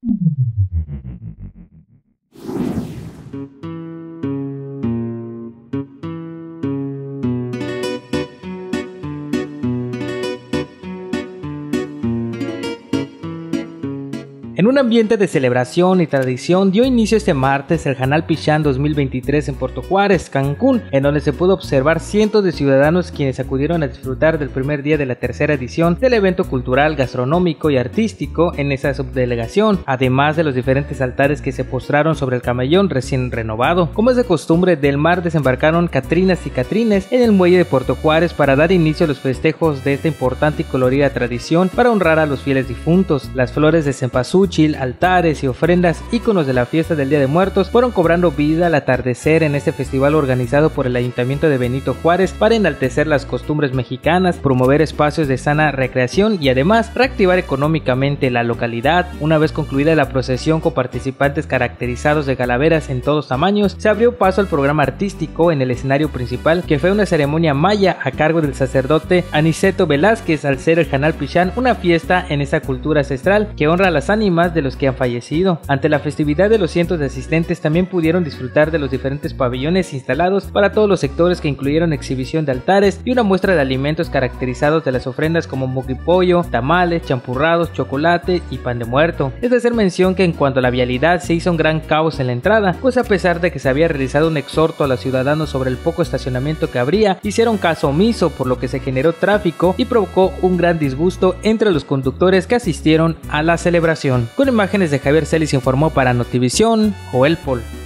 En un ambiente de celebración y tradición dio inicio este martes el Hanal Pichán 2023 en Puerto Juárez, Cancún, en donde se pudo observar cientos de ciudadanos quienes acudieron a disfrutar del primer día de la tercera edición del evento cultural, gastronómico y artístico en esa subdelegación, además de los diferentes altares que se postraron sobre el camellón recién renovado. Como es de costumbre, del mar desembarcaron catrinas y catrines en el muelle de Puerto Juárez para dar inicio a los festejos de esta importante y colorida tradición para honrar a los fieles difuntos. Las flores de cempasúchil, altares y ofrendas, íconos de la fiesta del Día de Muertos, fueron cobrando vida al atardecer en este festival organizado por el Ayuntamiento de Benito Juárez para enaltecer las costumbres mexicanas, promover espacios de sana recreación y además reactivar económicamente la localidad. Una vez concluida la procesión con participantes caracterizados de calaveras en todos tamaños, se abrió paso al programa artístico en el escenario principal, que fue una ceremonia maya a cargo del sacerdote Aniceto Velázquez, al ser el Hanal Pichán una fiesta en esa cultura ancestral que honra a las ánimas de los que han fallecido. Ante la festividad de los cientos de asistentes también pudieron disfrutar de los diferentes pabellones instalados para todos los sectores, que incluyeron exhibición de altares y una muestra de alimentos caracterizados de las ofrendas como moquipollo, tamales, champurrados, chocolate y pan de muerto. Es de hacer mención que en cuanto a la vialidad se hizo un gran caos en la entrada, pues a pesar de que se había realizado un exhorto a los ciudadanos sobre el poco estacionamiento que habría, hicieron caso omiso, por lo que se generó tráfico y provocó un gran disgusto entre los conductores que asistieron a la celebración. Con imágenes de Javier Celis informó para Notivisión, Joel Pol.